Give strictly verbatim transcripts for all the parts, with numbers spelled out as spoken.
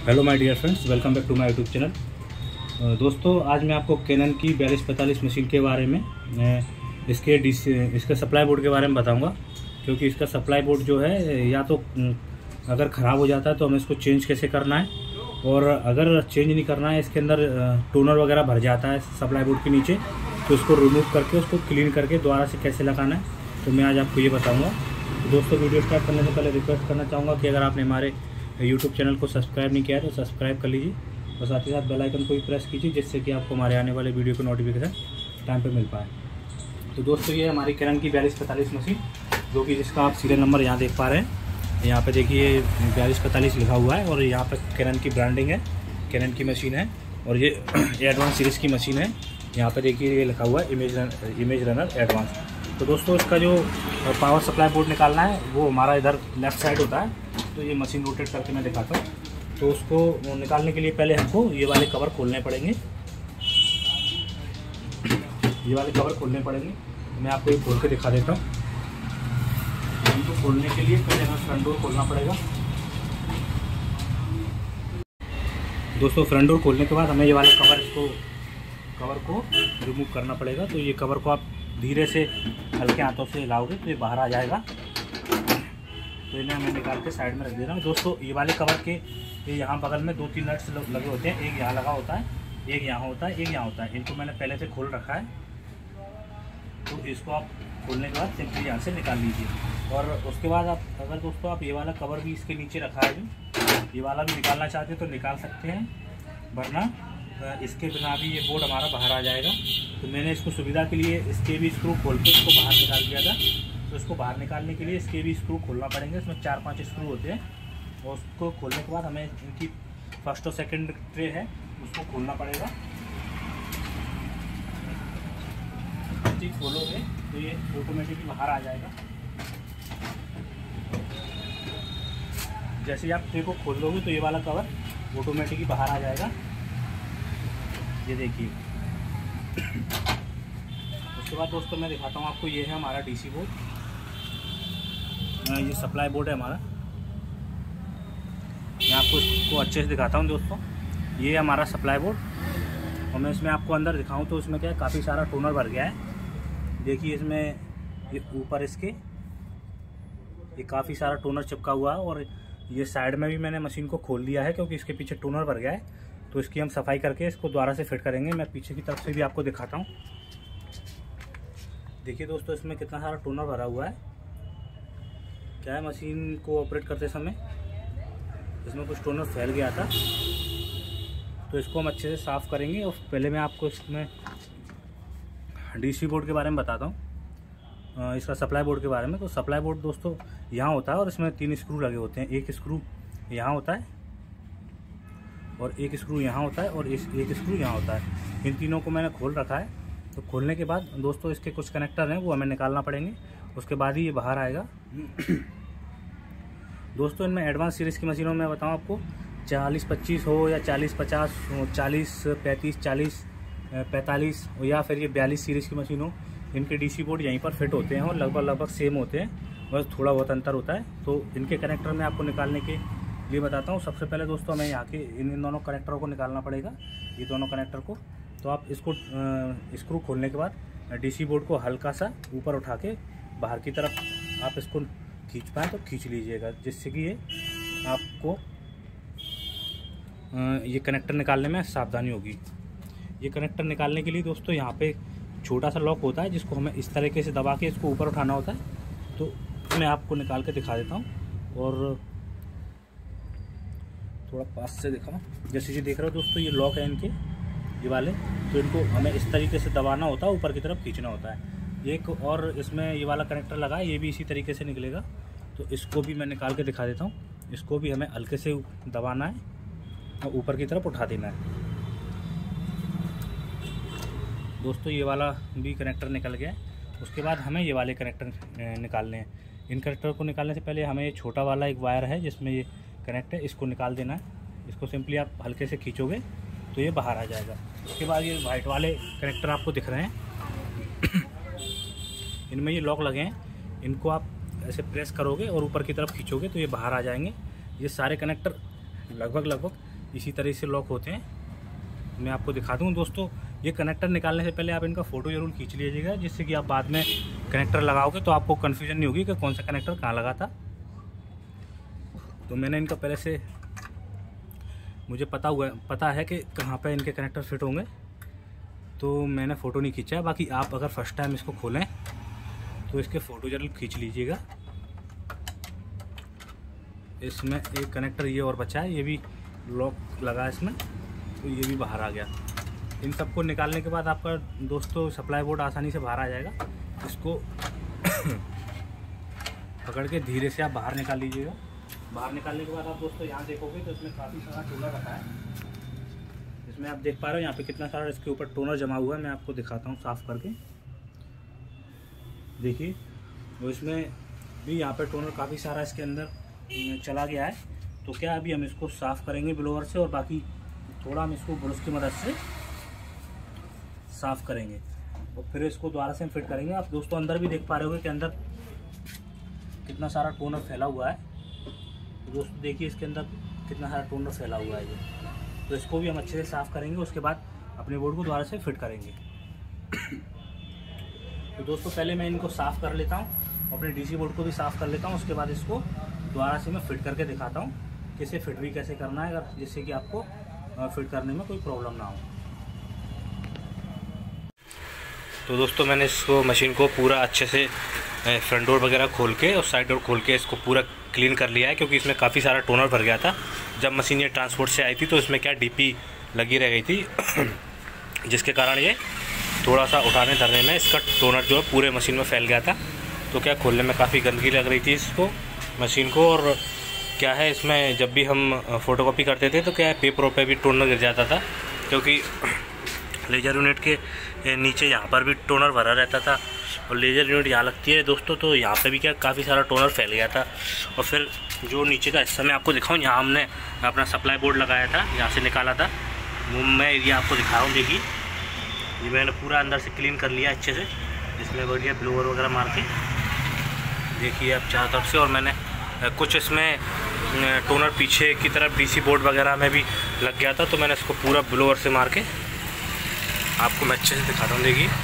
Hello my dear friends, welcome back to my YouTube channel. दोस्तों, आज मैं आपको कैनन की बयालीस पैंतालीस मशीन के बारे में इसके डिस इसके सप्लाई बोर्ड के बारे में बताऊंगा। क्योंकि इसका सप्लाई बोर्ड जो है, या तो अगर ख़राब हो जाता है तो हमें इसको चेंज कैसे करना है, और अगर चेंज नहीं करना है, इसके अंदर टोनर वगैरह भर जाता है सप्लाई बोर्ड के नीचे, तो उसको रिमूव करके उसको क्लीन करके दोबारा से कैसे लगाना है, तो मैं आज आपको ये बताऊँगा। तो दोस्तों, वीडियो स्टार्ट करने से पहले रिक्वेस्ट करना चाहूँगा कि अगर आपने हमारे यूट्यूब चैनल को सब्सक्राइब नहीं किया है तो सब्सक्राइब कर लीजिए, और साथ ही साथ बेल आइकन को भी प्रेस कीजिए, जिससे कि आपको हमारे आने वाले वीडियो का नोटिफिकेशन टाइम पे मिल पाए। तो दोस्तों, ये हमारी कैनन की बयालीस पैंतालीस मशीन, जो कि जिसका आप सीरियल नंबर यहाँ देख पा रहे हैं। यहाँ पे देखिए बयालीस पैंतालीस लिखा हुआ है, और यहाँ पर कैनन की ब्रांडिंग है, कैनन की मशीन है, और ये एडवांस सीरीज़ की मशीन है। यहाँ पे देखिए ये लिखा हुआ है image run, image runner advance. तो दोस्तों, इसका जो पावर सप्लाई बोर्ड निकालना है वो हमारा इधर लेफ़्ट साइड होता है। तो ये मशीन रोटेट करके मैं दिखाता हूँ। तो उसको निकालने के लिए पहले हमको ये वाले कवर खोलने पड़ेंगे, ये वाले कवर खोलने पड़ेंगे। मैं आपको ये खोल के दिखा देता हूँ। इनको खोलने के लिए पहले हमें फ्रंट डोर खोलना पड़ेगा। दोस्तों, फ्रंट डोर खोलने के बाद हमें ये वाला कवर इसको कवर को रिमूव करना पड़ेगा। तो ये कवर को आप धीरे से हल्के हाथों से हिलाओगे तो ये बाहर आ जाएगा। तो इन्हें हमें निकाल के साइड में रख दे रहा हूँ। दोस्तों, ये वाले कवर के ये यहाँ बगल में दो तीन नट्स लगे होते हैं। एक यहाँ लगा होता है, एक यहाँ होता है, एक यहाँ होता है। इनको मैंने पहले से खोल रखा है। तो इसको आप खोलने के बाद सिंपली यहाँ से निकाल लीजिए। और उसके बाद आप अगर दोस्तों आप ये वाला कवर भी इसके नीचे रखा है, जो ये वाला भी निकालना चाहते हैं तो निकाल सकते हैं, वरना इसके बिना भी ये बोर्ड हमारा बाहर आ जाएगा। तो मैंने इसको सुविधा के लिए इसके भी स्क्रू खोल के इसको बाहर निकाल दिया था। तो इसको बाहर निकालने के लिए इसके भी स्क्रू खोलना पड़ेंगे। इसमें चार पांच स्क्रू होते हैं, और उसको खोलने के बाद हमें इनकी फर्स्ट और सेकंड ट्रे है उसको खोलना पड़ेगा। ठीक खोलोगे तो ये ऑटोमेटिकली बाहर आ जाएगा। जैसे ही आप ट्रे को खोल दोगे तो ये वाला कवर ऑटोमेटिकली बाहर आ जाएगा। ये देखिए। उसके बाद दोस्तों मैं दिखाता हूँ आपको, ये है हमारा डीसी बोर्ड, ये सप्लाई बोर्ड है हमारा। मैं आपको इसको अच्छे से दिखाता हूँ दोस्तों। ये है हमारा सप्लाई बोर्ड, और मैं इसमें आपको अंदर दिखाऊँ तो इसमें क्या है, काफ़ी सारा टोनर भर गया है। देखिए इसमें ये ऊपर इसके ये काफ़ी सारा टोनर चिपका हुआ है, और ये साइड में भी मैंने मशीन को खोल दिया है क्योंकि इसके पीछे टोनर भर गया है। तो इसकी हम सफाई करके इसको दोबारा से फिट करेंगे। मैं पीछे की तरफ से भी आपको दिखाता हूँ। देखिए दोस्तों, इसमें कितना सारा टोनर भरा हुआ है। क्या है, मशीन को ऑपरेट करते समय इसमें कुछ टोनर फैल गया था, तो इसको हम अच्छे से साफ़ करेंगे। और पहले मैं आपको इसमें डीसी बोर्ड के बारे में बताता हूँ, इसका सप्लाई बोर्ड के बारे में। तो सप्लाई बोर्ड दोस्तों यहाँ होता है, और इसमें तीन स्क्रू लगे होते हैं। एक स्क्रू यहाँ होता है, और एक स्क्रू यहाँ होता है, और इस एक स्क्रू यहाँ होता है। इन तीनों को मैंने खोल रखा है। तो खोलने के बाद दोस्तों इसके कुछ कनेक्टर हैं, वो हमें निकालना पड़ेंगे। उसके बाद ही ये बाहर आएगा। दोस्तों, इनमें एडवांस सीरीज़ की मशीनों में बताऊँ आपको, चालीस पच्चीस हो या चालीस पचास हो, चालीस पैंतीस चालीस पैंतालीस हो, या फिर ये बयालीस सीरीज़ की मशीन हो, इनके डीसी बोर्ड यहीं पर फिट होते हैं और लगभग लगभग सेम होते हैं, बस थोड़ा बहुत अंतर होता है। तो इनके कनेक्टर मैं आपको निकालने के लिए बताता हूँ। सबसे पहले दोस्तों हमें यहाँ के इन इन दोनों कनेक्टरों को निकालना पड़ेगा, ये दोनों कनेक्टर को। तो आप इसको स्क्रू खोलने के बाद डीसी बोर्ड को हल्का सा ऊपर उठा के बाहर की तरफ आप इसको खींच पाएँ तो खींच लीजिएगा, जिससे कि ये आपको ये कनेक्टर निकालने में सावधानी होगी। ये कनेक्टर निकालने के लिए दोस्तों यहाँ पे छोटा सा लॉक होता है, जिसको हमें इस तरीके से दबा के इसको ऊपर उठाना होता है। तो मैं आपको निकाल के दिखा देता हूँ, और थोड़ा पास से दिखाऊँ। जैसे ये देख रहे हो दोस्तों, ये लॉक है इनके, ये वाले। तो इनको हमें इस तरीके से दबाना होता है, ऊपर की तरफ खींचना होता है। एक और इसमें ये वाला कनेक्टर लगा है, ये भी इसी तरीके से निकलेगा। तो इसको भी मैं निकाल के दिखा देता हूँ। इसको भी हमें हल्के से दबाना है और ऊपर की तरफ उठा देना है। दोस्तों, ये वाला भी कनेक्टर निकल गया है। उसके बाद हमें ये वाले कनेक्टर निकालने हैं। इन कनेक्टर को निकालने से पहले हमें ये छोटा वाला एक वायर है जिसमें ये कनेक्ट है, इसको निकाल देना है। इसको सिंपली आप हल्के से खींचोगे तो ये बाहर आ जाएगा। उसके बाद ये वाइट वाले कनेक्टर आपको दिख रहे हैं, इनमें ये लॉक लगे हैं। इनको आप ऐसे प्रेस करोगे और ऊपर की तरफ खींचोगे तो ये बाहर आ जाएंगे। ये सारे कनेक्टर लगभग लगभग इसी तरह से लॉक होते हैं। मैं आपको दिखा दूँ दोस्तों। ये कनेक्टर निकालने से पहले आप इनका फ़ोटो ज़रूर खींच लीजिएगा, जिससे कि आप बाद में कनेक्टर लगाओगे तो आपको कन्फ्यूजन नहीं होगी कि कौन सा कनेक्टर कहाँ लगा था। तो मैंने इनका पहले से मुझे पता हुआ पता है कि कहाँ पे इनके कनेक्टर फिट होंगे, तो मैंने फ़ोटो नहीं खींचा है। बाकी आप अगर फर्स्ट टाइम इसको खोलें तो इसके फ़ोटो ज़रूर खींच लीजिएगा। इसमें एक कनेक्टर ये और बचा है, ये भी लॉक लगा है इसमें, तो ये भी बाहर आ गया। इन सबको निकालने के बाद आपका दोस्तों सप्लाई बोर्ड आसानी से बाहर आ जाएगा। इसको पकड़ के धीरे से आप बाहर निकाल लीजिएगा। बाहर निकालने के बाद आप दोस्तों यहाँ देखोगे तो इसमें काफ़ी सारा टोनर रखा है। इसमें आप देख पा रहे हो यहाँ पे कितना सारा इसके ऊपर टोनर जमा हुआ है। मैं आपको दिखाता हूँ साफ़ करके, देखिए। तो इसमें भी यहाँ पे टोनर काफ़ी सारा इसके अंदर चला गया है। तो क्या अभी हम इसको साफ़ करेंगे ब्लोअर से, और बाकी थोड़ा हम इसको ब्रश की मदद से साफ़ करेंगे और फिर इसको दोबारा से हम फिट करेंगे। आप दोस्तों अंदर भी देख पा रहे होगे कि अंदर कितना सारा टोनर फैला हुआ है। तो दोस्तों देखिए इसके अंदर कितना सारा टोनर फैला हुआ है ये। तो इसको भी हम अच्छे से साफ़ करेंगे, उसके बाद अपने बोर्ड को दोबारा से फिट करेंगे। तो दोस्तों पहले मैं इनको साफ़ कर लेता हूँ, अपने डीसी बोर्ड को भी साफ़ कर लेता हूँ। उसके बाद इसको दोबारा से मैं फिट करके दिखाता हूँ किसे फिट भी कैसे करना है, अगर जिससे कि आपको फिट करने में कोई प्रॉब्लम ना हो। तो दोस्तों मैंने इसको मशीन को पूरा अच्छे से फ्रंट डोर वगैरह खोल के और साइड डोर खोल के इसको पूरा क्लीन कर लिया है, क्योंकि इसमें काफ़ी सारा टोनर भर गया था। जब मशीन ये ट्रांसपोर्ट से आई थी तो इसमें क्या डीपी लगी रह गई थी, जिसके कारण ये थोड़ा सा उठाने धरने में इसका टोनर जो है पूरे मशीन में फैल गया था। तो क्या खोलने में काफ़ी गंदगी लग रही थी इसको मशीन को। और क्या है इसमें जब भी हम फ़ोटोकॉपी करते थे तो क्या है पेपरों पे भी टोनर गिर जाता था, क्योंकि लेज़र यूनिट के नीचे यहाँ पर भी टोनर भरा रहता था और लेज़र यूनिट यहाँ लगती है दोस्तों। तो यहाँ पे भी क्या काफ़ी सारा टोनर फैल गया था। और फिर जो नीचे का हिस्सा मैं आपको दिखाऊँ, यहाँ हमने अपना सप्लाई बोर्ड लगाया था, यहाँ से निकाला था। मैं ये आपको दिखा रहा हूँ, देखिए ये मैंने पूरा अंदर से क्लीन कर लिया अच्छे से, इसमें बढ़िया ब्लोअर वगैरह मार के, देखिए आप चारों तरफ से। और मैंने कुछ इसमें टोनर पीछे की तरफ डीसी बोर्ड वगैरह में भी लग गया था, तो मैंने इसको पूरा ब्लोअर से मार के आपको मैं अच्छे से दिखाता हूँ। देखिए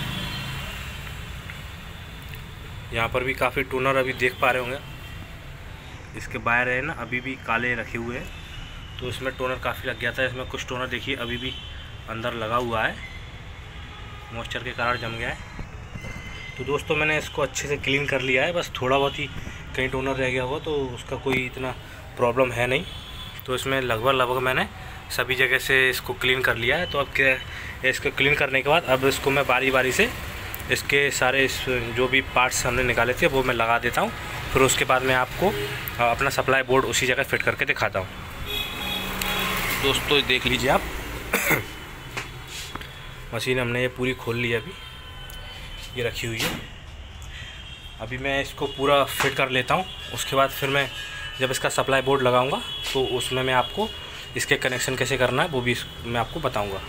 यहाँ पर भी काफ़ी टोनर अभी देख पा रहे होंगे, इसके बाहर है ना अभी भी काले रखे हुए हैं, तो इसमें टोनर काफ़ी लग गया था। इसमें कुछ टोनर देखिए अभी भी अंदर लगा हुआ है, मॉइस्चर के कारण जम गया है। तो दोस्तों मैंने इसको अच्छे से क्लीन कर लिया है, बस थोड़ा बहुत ही कहीं टोनर रह गया होगा, तो उसका कोई इतना प्रॉब्लम है नहीं। तो इसमें लगभग लगभग मैंने सभी जगह से इसको क्लीन कर लिया है। तो अब क्या इसको क्लीन करने के बाद अब इसको मैं बारी बारी से इसके सारे इस जो भी पार्ट्स हमने निकाले थे वो मैं लगा देता हूँ। फिर उसके बाद मैं आपको अपना सप्लाई बोर्ड उसी जगह फिट करके दिखाता हूँ। दोस्तों देख लीजिए आप मशीन हमने ये पूरी खोल ली है, अभी ये रखी हुई है। अभी मैं इसको पूरा फिट कर लेता हूँ, उसके बाद फिर मैं जब इसका सप्लाई बोर्ड लगाऊंगा तो उसमें मैं आपको इसके कनेक्शन कैसे करना है वो भी मैं आपको बताऊंगा।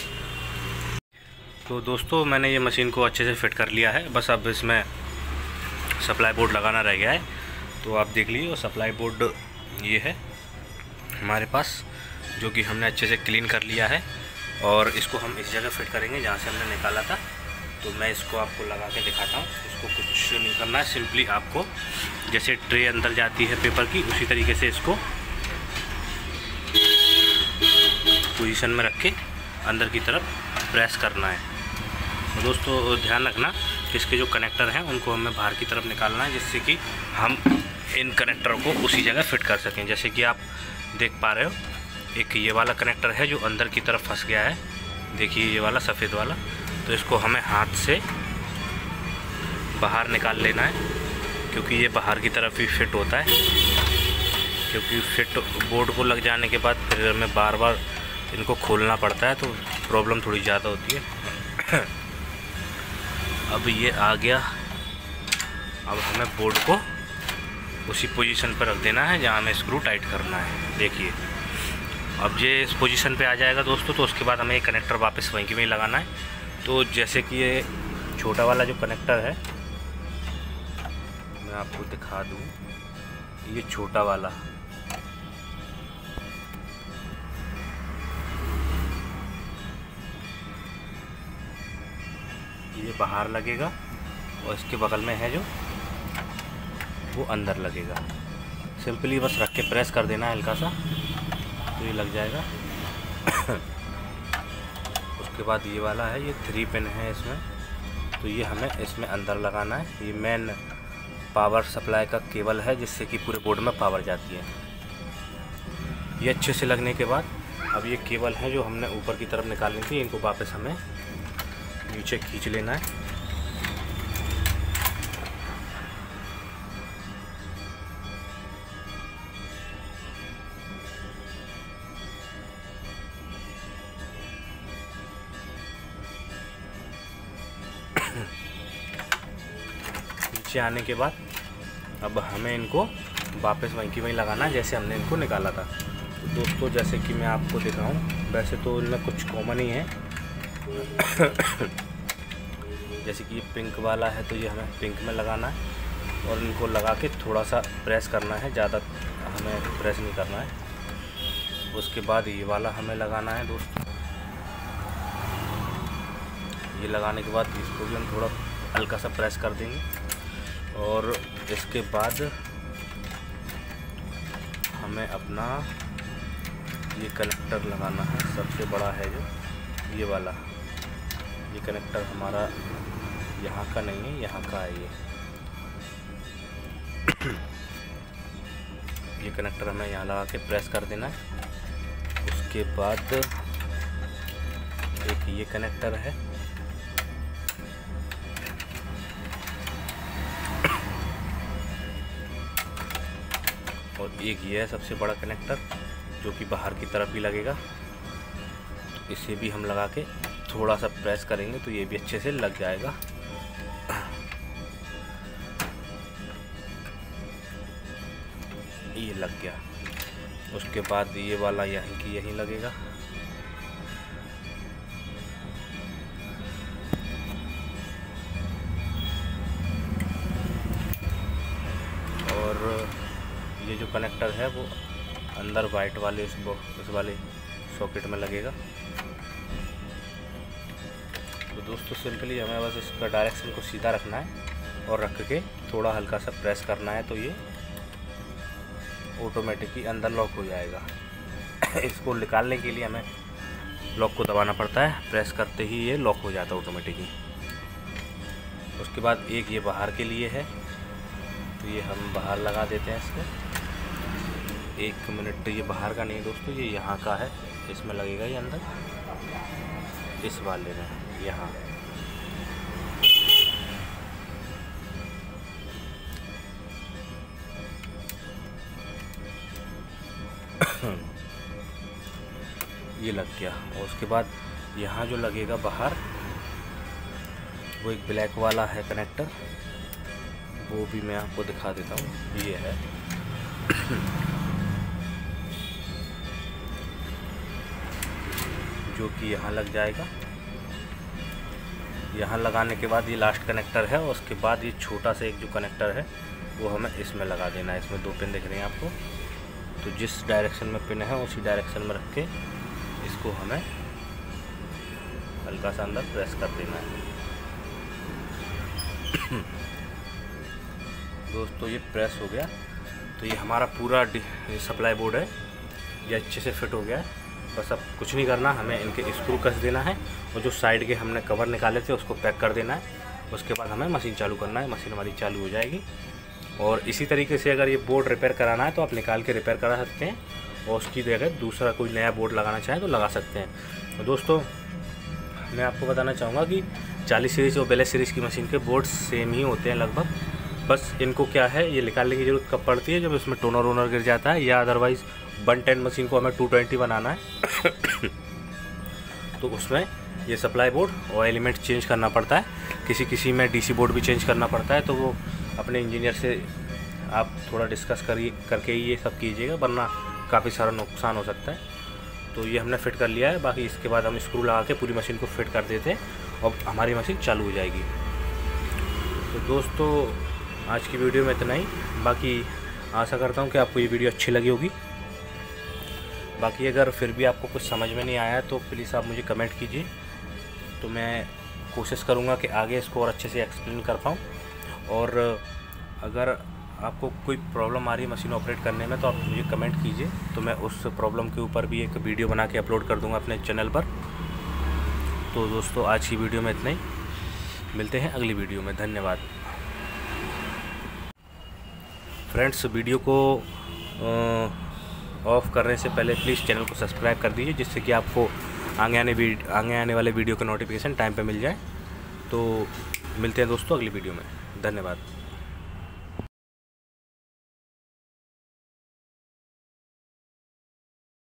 तो दोस्तों मैंने ये मशीन को अच्छे से फिट कर लिया है, बस अब इसमें सप्लाई बोर्ड लगाना रह गया है। तो आप देख लीजिए, सप्लाई बोर्ड ये है हमारे पास, जो कि हमने अच्छे से क्लीन कर लिया है। और इसको हम इस जगह फिट करेंगे जहाँ से हमने निकाला था। तो मैं इसको आपको लगा के दिखाता हूँ। इसको कुछ नहीं करना है, सिंपली आपको जैसे ट्रे अंदर जाती है पेपर की, उसी तरीके से इसको पोजीशन में रख के अंदर की तरफ प्रेस करना है। तो दोस्तों ध्यान रखना कि इसके जो कनेक्टर हैं उनको हमें बाहर की तरफ निकालना है, जिससे कि हम इन कनेक्टरों को उसी जगह फिट कर सकें। जैसे कि आप देख पा रहे हो, एक ये वाला कनेक्टर है जो अंदर की तरफ फंस गया है, देखिए ये वाला सफ़ेद वाला। तो इसको हमें हाथ से बाहर निकाल लेना है, क्योंकि ये बाहर की तरफ ही फिट होता है। क्योंकि फिट बोर्ड को लग जाने के बाद फिर हमें बार बार इनको खोलना पड़ता है, तो प्रॉब्लम थोड़ी ज़्यादा होती है। अब ये आ गया, अब हमें बोर्ड को उसी पोजीशन पर रख देना है जहाँ हमें स्क्रू टाइट करना है। देखिए अब ये इस पोजीशन पे आ जाएगा दोस्तों, तो उसके बाद हमें ये कनेक्टर वापस वहीं के वहीं लगाना है। तो जैसे कि ये छोटा वाला जो कनेक्टर है मैं आपको दिखा दूँ, ये छोटा वाला बाहर लगेगा और इसके बगल में है जो वो अंदर लगेगा। सिंपली बस रख के प्रेस कर देना है हल्का सा, तो ये लग जाएगा। उसके बाद ये वाला है, ये थ्री पिन है इसमें, तो ये हमें इसमें अंदर लगाना है। ये मेन पावर सप्लाई का केबल है जिससे कि पूरे बोर्ड में पावर जाती है। ये अच्छे से लगने के बाद अब ये केबल है जो हमने ऊपर की तरफ निकालनी थी, इनको वापस हमें नीचे खींच लेना है। नीचे आने के बाद अब हमें इनको वापस वहीं की वहीं लगाना है जैसे हमने इनको निकाला था। तो दोस्तों जैसे कि मैं आपको दिखाऊं, वैसे तो इनमें कुछ कॉमन ही है। जैसे कि ये पिंक वाला है तो ये हमें पिंक में लगाना है और इनको लगा के थोड़ा सा प्रेस करना है, ज़्यादा हमें प्रेस नहीं करना है। उसके बाद ये वाला हमें लगाना है दोस्तों। ये लगाने के बाद इसको भी हम थोड़ा हल्का सा प्रेस कर देंगे और इसके बाद हमें अपना ये कनेक्टर लगाना है। सबसे बड़ा है जो ये वाला, ये कनेक्टर हमारा यहाँ का नहीं है, यहाँ का है ये। ये कनेक्टर हमें यहाँ लगा के प्रेस कर देना है। उसके बाद एक ये कनेक्टर है, और एक ये है सबसे बड़ा कनेक्टर जो कि बाहर की तरफ भी लगेगा। तो इसे भी हम लगा के थोड़ा सा प्रेस करेंगे तो ये भी अच्छे से लग जाएगा। ये लग गया। उसके बाद ये वाला यहीं की यहीं लगेगा। और ये जो कनेक्टर है वो अंदर वाइट वाले इस इस वाले सॉकेट में लगेगा। तो दोस्तों सिंपली हमें बस इसका डायरेक्शन को सीधा रखना है और रख के थोड़ा हल्का सा प्रेस करना है तो ये ऑटोमेटिकली अंदर लॉक हो जाएगा। इसको निकालने के लिए हमें लॉक को दबाना पड़ता है, प्रेस करते ही ये लॉक हो जाता है ऑटोमेटिकली। उसके बाद एक ये बाहर के लिए है, तो ये हम बाहर लगा देते हैं इसको। एक मिनट, ये बाहर का नहीं दोस्तों, ये यहाँ का है, इसमें लगेगा ये अंदर, इस वाले में यहाँ। ये लग गया। और उसके बाद यहाँ जो लगेगा बाहर वो एक ब्लैक वाला है कनेक्टर, वो भी मैं आपको दिखा देता हूँ। ये है जो कि यहाँ लग जाएगा। यहाँ लगाने के बाद ये लास्ट कनेक्टर है और उसके बाद ये छोटा सा एक जो कनेक्टर है वो हमें इसमें लगा देना है। इसमें दो पिन दिख रहे हैं आपको, तो जिस डायरेक्शन में पिन है उसी डायरेक्शन में रख के इसको हमें हल्का सा अंदर प्रेस कर देना है। दोस्तों ये प्रेस हो गया, तो ये हमारा पूरा सप्लाई बोर्ड है, ये अच्छे से फिट हो गया है। बस अब कुछ नहीं करना, हमें इनके स्क्रू कस देना है और जो साइड के हमने कवर निकाले थे उसको पैक कर देना है। उसके बाद हमें मशीन चालू करना है, मशीन हमारी चालू हो जाएगी। और इसी तरीके से अगर ये बोर्ड रिपेयर कराना है तो आप निकाल के रिपेयर करा सकते हैं और उसकी जगह दूसरा कोई नया बोर्ड लगाना चाहें तो लगा सकते हैं। तो दोस्तों मैं आपको बताना चाहूँगा कि चालीस सीरीज़ और बयालीस सीरीज़ की मशीन के बोर्ड सेम ही होते हैं लगभग। बस इनको क्या है, ये निकालने की ज़रूरत कब पड़ती है, जब इसमें टोनर वोनर गिर जाता है, या अदरवाइज़ वन टेन मशीन को हमें टू ट्वेंटी बनाना है तो उसमें ये सप्लाई बोर्ड और एलिमेंट चेंज करना पड़ता है। किसी किसी में डीसी बोर्ड भी चेंज करना पड़ता है, तो वो अपने इंजीनियर से आप थोड़ा डिस्कस करिए करके ही ये सब कीजिएगा, वरना काफ़ी सारा नुकसान हो सकता है। तो ये हमने फिट कर लिया है। बाकी इसके बाद हम स्क्रू लगा के पूरी मशीन को फिट कर देते हैं और हमारी मशीन चालू हो जाएगी। तो दोस्तों आज की वीडियो में इतना ही। बाकी आशा करता हूँ कि आपको ये वीडियो अच्छी लगी होगी। बाकी अगर फिर भी आपको कुछ समझ में नहीं आया तो प्लीज़ आप मुझे कमेंट कीजिए, तो मैं कोशिश करूँगा कि आगे इसको और अच्छे से एक्सप्लेन कर पाऊँ। और अगर आपको कोई प्रॉब्लम आ रही है मशीन ऑपरेट करने में तो आप मुझे कमेंट कीजिए, तो मैं उस प्रॉब्लम के ऊपर भी एक वीडियो बना के अपलोड कर दूँगा अपने चैनल पर। तो दोस्तों आज की वीडियो में इतना ही, मिलते हैं अगली वीडियो में। धन्यवाद फ्रेंड्स। वीडियो को ऑफ़ करने से पहले प्लीज़ चैनल को सब्सक्राइब कर दीजिए, जिससे कि आपको आगे आने आगे आने वाले वीडियो का नोटिफिकेशन टाइम पे मिल जाए। तो मिलते हैं दोस्तों अगली वीडियो में। धन्यवाद।